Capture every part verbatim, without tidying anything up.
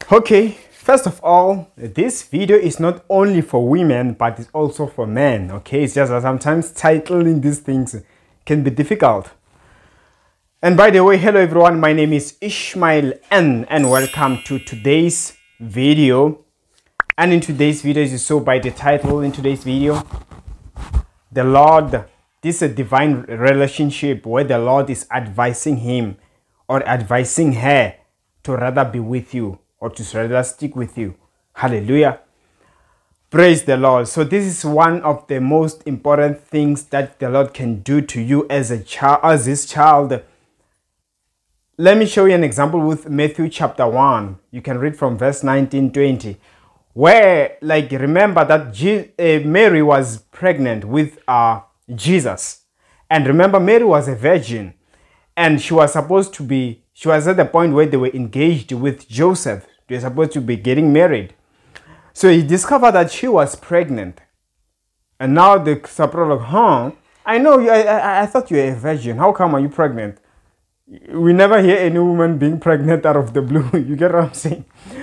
Okay, first of all, this video is not only for women, but it's also for men. Okay, it's just that sometimes titling these things can be difficult. And by the way, hello everyone, my name is Ishmael N and welcome to today's video. And in today's video, as you saw by the title in today's video, the Lord, this is a divine relationship where the Lord is advising him or advising her to rather be with you or to rather stick with you. Hallelujah. Praise the Lord. So this is one of the most important things that the Lord can do to you as a child, as his child. Let me show you an example with Matthew chapter one. You can read from verse nineteen, twenty. Where, like, remember that Je uh, Mary was pregnant with uh, Jesus. And remember, Mary was a virgin. And she was supposed to be, she was at the point where they were engaged with Joseph. They were supposed to be getting married. So he discovered that she was pregnant. And now the surprise, like, huh? I know, you, I, I, I thought you were a virgin. How come are you pregnant? We never hear any woman being pregnant out of the blue. You get what I'm saying?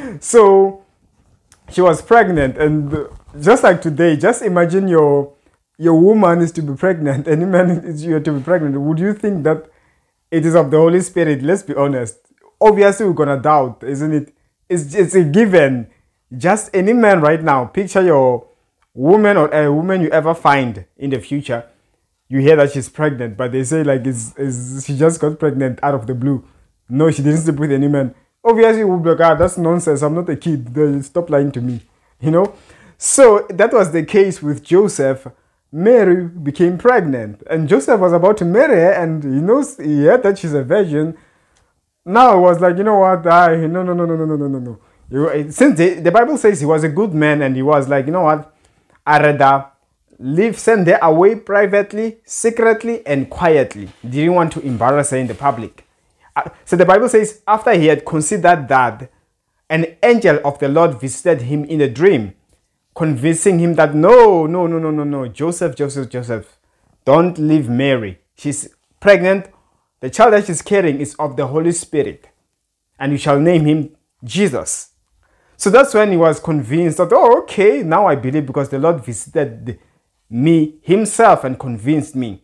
So she was pregnant, and just like today, just imagine your your woman is to be pregnant, any man is you to be pregnant. Would you think that it is of the Holy Spirit? Let's be honest. Obviously, we're gonna doubt, isn't it? It's it's a given. Just any man right now, picture your woman or a woman you ever find in the future. You hear that she's pregnant, but they say like it's, it's she just got pregnant out of the blue. No, she didn't sleep with any man. Obviously, you would be like, ah, that's nonsense. I'm not a kid. Stop lying to me. You know? So that was the case with Joseph. Mary became pregnant. And Joseph was about to marry her. And he knows, he heard that she's a virgin. Now it was like, you know what? I, no, no, no, no, no, no, no, no, no. Since the, the Bible says he was a good man. And he was like, you know what? I'd rather live, send her away privately, secretly, and quietly. Didn't want to embarrass her in the public. So the Bible says, after he had considered that, an angel of the Lord visited him in a dream, convincing him that no, no, no, no, no, no, Joseph, Joseph, Joseph, don't leave Mary. She's pregnant. The child that she's carrying is of the Holy Spirit, and you shall name him Jesus. So that's when he was convinced that, oh, okay, now I believe because the Lord visited me himself and convinced me.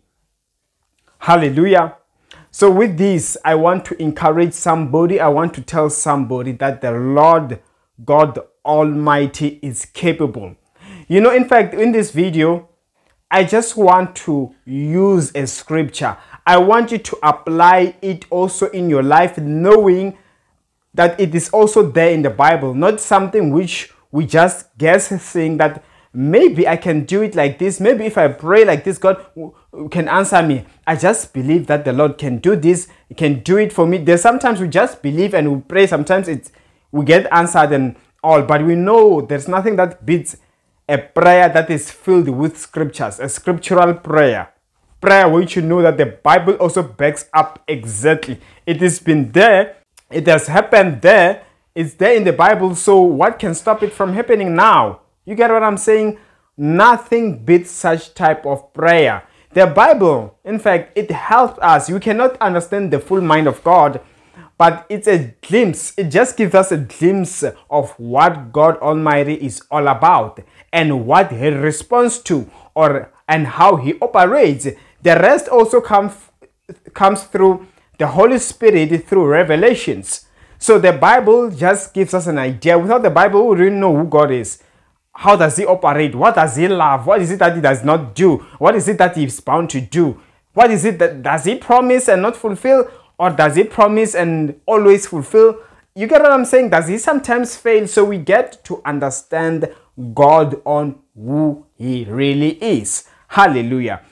Hallelujah. So with this, I want to encourage somebody. I want to tell somebody that the Lord God Almighty is capable. You know, in fact, in this video, I just want to use a scripture. I want you to apply it also in your life, knowing that it is also there in the Bible, not something which we just guess, saying that maybe I can do it like this. Maybe if I pray like this, God can answer me. I just believe that the Lord can do this. He can do it for me. There's sometimes we just believe and we pray. Sometimes it's we get answered and all. But we know there's nothing that beats a prayer that is filled with scriptures. A scriptural prayer. Prayer which you know that the Bible also backs up exactly. It has been there. It has happened there. It's there in the Bible. So what can stop it from happening now? You get what I'm saying? Nothing beats such type of prayer. The Bible, in fact, it helps us. You cannot understand the full mind of God, but it's a glimpse. It just gives us a glimpse of what God Almighty is all about and what he responds to or and how he operates. The rest also comes comes through the Holy Spirit through revelations. So the Bible just gives us an idea. Without the Bible, we don't know who God is. How does he operate? What does he love? What is it that he does not do? What is it that he is bound to do? What is it that does he promise and not fulfill? Or does he promise and always fulfill? You get what I'm saying? Does he sometimes fail? So we get to understand God on who he really is. Hallelujah.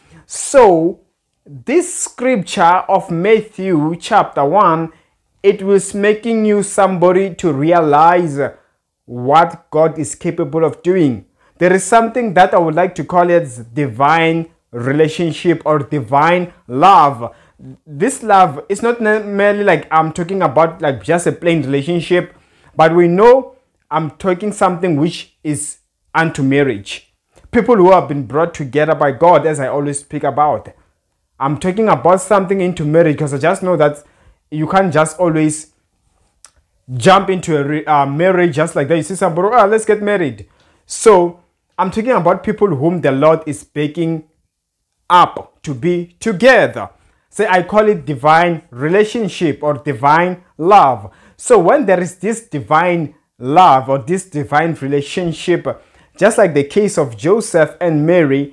So this scripture of Matthew chapter one, it was making you somebody to realize what God is capable of doing. There is something that I would like to call it divine relationship or divine love. This love is not merely like I'm talking about like just a plain relationship, but we know I'm talking something which is unto marriage. People who have been brought together by God, as I always speak about. I'm talking about something into marriage because I just know that you can't just always jump into a re, uh, marriage just like that. You see somebody, oh, let's get married. So I'm talking about people whom the Lord is baking up to be together. So I call it divine relationship or divine love. So when there is this divine love or this divine relationship, just like the case of Joseph and Mary,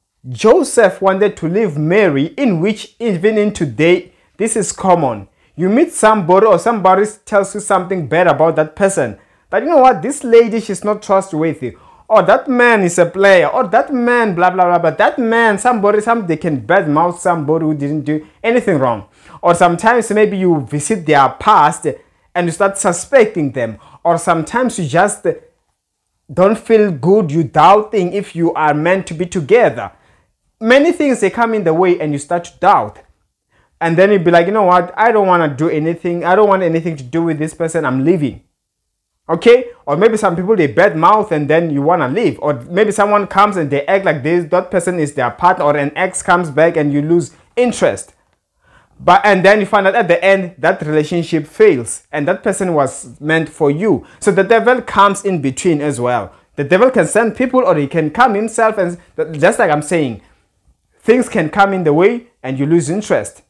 Joseph wanted to leave Mary, in which even in today, this is common. You meet somebody or somebody tells you something bad about that person. But you know what? This lady, she's not trustworthy. Or that man is a player. Or that man, blah, blah, blah. But that man, somebody, some, they can badmouth somebody who didn't do anything wrong. Or sometimes maybe you visit their past and you start suspecting them. Or sometimes you just don't feel good. You doubting if you are meant to be together. Many things, they come in the way and you start to doubt. And then you'll be like, you know what? I don't want to do anything. I don't want anything to do with this person. I'm leaving. Okay? Or maybe some people, they bad mouth and then you want to leave. Or maybe someone comes and they act like this. That person is their partner, or an ex comes back and you lose interest. But and then you find out at the end that relationship fails and that person was meant for you. So the devil comes in between as well. The devil can send people, or he can come himself, and just like I'm saying, things can come in the way and you lose interest.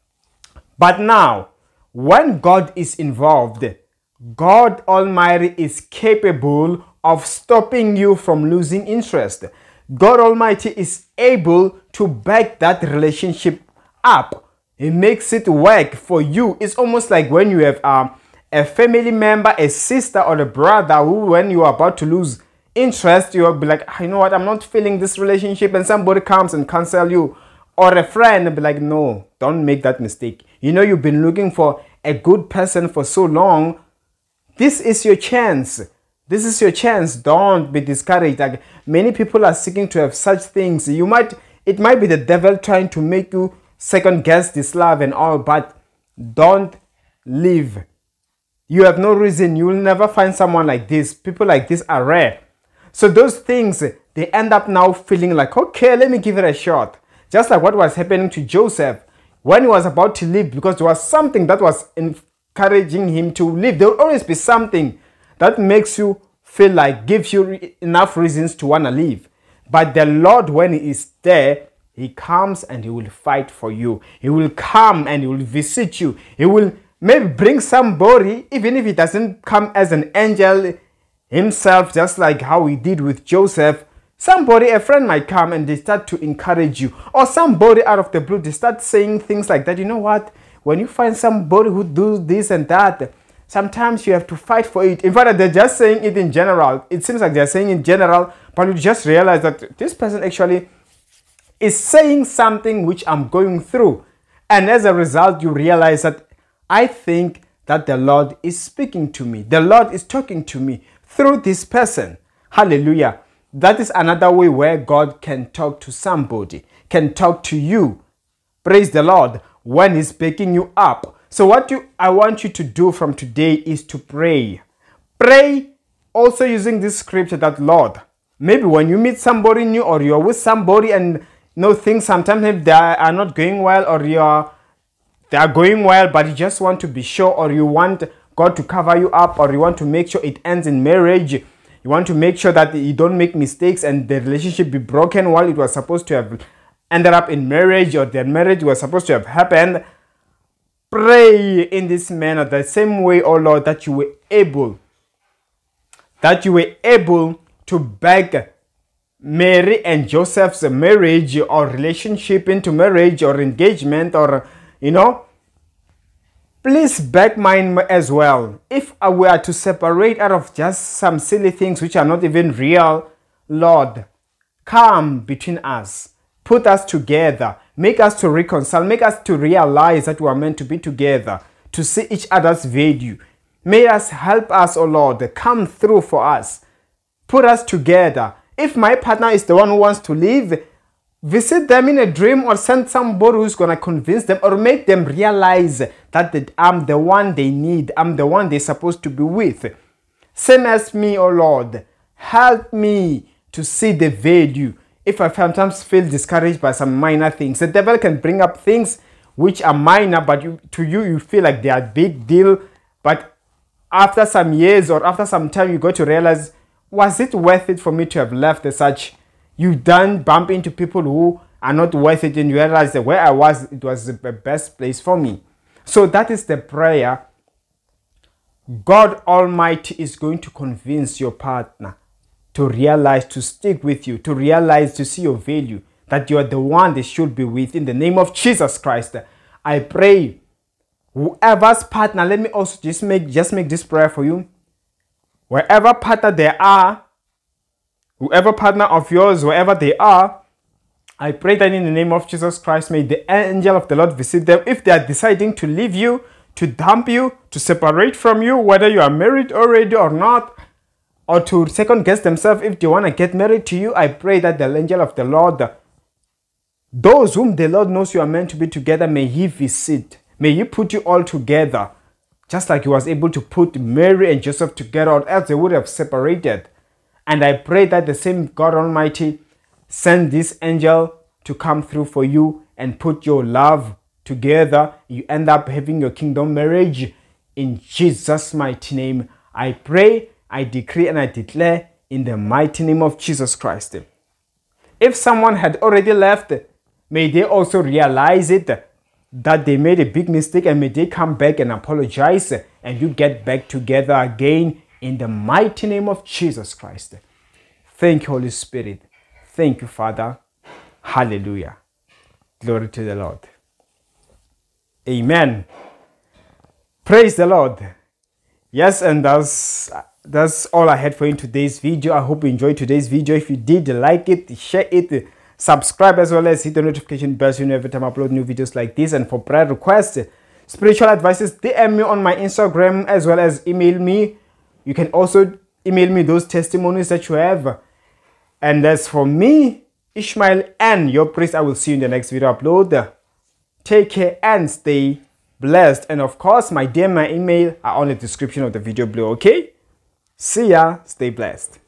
But now, when God is involved, God Almighty is capable of stopping you from losing interest. God Almighty is able to back that relationship up. He makes it work for you. It's almost like when you have um, a family member, a sister or a brother who, when you are about to lose interest, you'll be like, you know what, I'm not feeling this relationship, and somebody comes and cancel you. Or a friend and be like, no, don't make that mistake. You know, you've been looking for a good person for so long. This is your chance. This is your chance. Don't be discouraged. Like, many people are seeking to have such things. You might, it might be the devil trying to make you second guess this love and all, but don't leave. You have no reason. You will never find someone like this. People like this are rare. So those things, they end up now feeling like, okay, let me give it a shot. Just like what was happening to Joseph when he was about to leave, because there was something that was encouraging him to leave. There will always be something that makes you feel like, gives you enough reasons to want to leave. But the Lord, when He is there, He comes and He will fight for you. He will come and He will visit you. He will maybe bring somebody, even if He doesn't come as an angel Himself, just like how He did with Joseph. Somebody, a friend might come and they start to encourage you. Or somebody out of the blue, they start saying things like that. You know what? When you find somebody who does this and that, sometimes you have to fight for it. In fact, they're just saying it in general. It seems like they're saying in general, but you just realize that this person actually is saying something which I'm going through. And as a result, you realize that I think that the Lord is speaking to me. The Lord is talking to me through this person. Hallelujah. That is another way where God can talk to somebody, can talk to you. Praise the Lord, when He's picking you up. So what you, I want you to do from today is to pray. Pray also using this scripture that, Lord, maybe when you meet somebody new or you're with somebody and you know things sometimes if they are not going well, or you're, they are going well, but you just want to be sure, or you want God to cover you up, or you want to make sure it ends in marriage. You want to make sure that you don't make mistakes and the relationship be broken while it was supposed to have ended up in marriage, or the marriage was supposed to have happened. Pray in this manner, the same way, oh Lord, that you were able, that you were able to back Mary and Joseph's marriage or relationship into marriage or engagement, or, you know, please back mine as well. If we are to separate out of just some silly things which are not even real, Lord, come between us. Put us together. Make us to reconcile. Make us to realize that we are meant to be together, to see each other's value. May us help us, oh Lord. Come through for us. Put us together. If my partner is the one who wants to leave, visit them in a dream, or send somebody who's going to convince them, or make them realize that I'm the one they need. I'm the one they're supposed to be with. Same as me, oh Lord. Help me to see the value. If I sometimes feel discouraged by some minor things, the devil can bring up things which are minor, but you, to you, you feel like they are big deal. But after some years or after some time, you got to realize, was it worth it for me to have left as such? You done bump into people who are not worth it, and you realize that where I was, it was the best place for me. So that is the prayer. God Almighty is going to convince your partner to realize, to stick with you, to realize, to see your value, that you are the one they should be with. In the name of Jesus Christ, I pray whoever's partner, let me also just make just make this prayer for you. Wherever partner they are, whoever partner of yours, wherever they are, I pray that in the name of Jesus Christ, may the angel of the Lord visit them. If they are deciding to leave you, to dump you, to separate from you, whether you are married already or not, or to second guess themselves if they want to get married to you, I pray that the angel of the Lord, those whom the Lord knows you are meant to be together, may he visit. May he put you all together, just like he was able to put Mary and Joseph together, or else they would have separated. And I pray that the same God Almighty send this angel to come through for you and put your love together. You end up having your kingdom marriage. In Jesus' mighty name, I pray, I decree, and I declare in the mighty name of Jesus Christ. If someone had already left, may they also realize it, that they made a big mistake, and may they come back and apologize, and you get back together again in the mighty name of Jesus Christ. Thank you, Holy Spirit. Thank you, Father. Hallelujah. Glory to the Lord. Amen. Praise the Lord. Yes, and that's that's all I had for you in today's video. I hope you enjoyed today's video. If you did, like it, share it, subscribe, as well as hit the notification bell so you know every time I upload new videos like this. And for prayer requests, spiritual advices, D M me on my Instagram, as well as email me. You can also email me those testimonies that you have. And as for me, Ishmael and your priest, I will see you in the next video upload. Take care and stay blessed. And of course, my D M, my email are on the description of the video below, okay? See ya. Stay blessed.